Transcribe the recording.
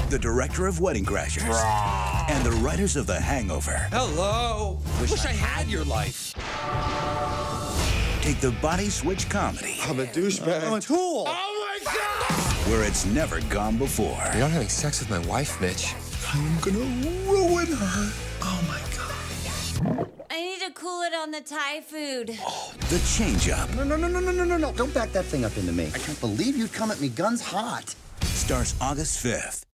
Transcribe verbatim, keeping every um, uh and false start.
the director of Wedding Crashers, and the writers of The Hangover. Hello. Wish, Wish I, I had your life. Take the body switch comedy. I'm a douchebag. I'm a tool. Oh, my God. Where it's never gone before. You're not having sex with my wife, Mitch. I'm gonna ruin her. Oh my God. I need to cool it on the Thai food. The Change Up. No, no, no, no, no, no, no, no. Don't back that thing up into me. I can't believe you'd come at me guns hot. Starts August fifth.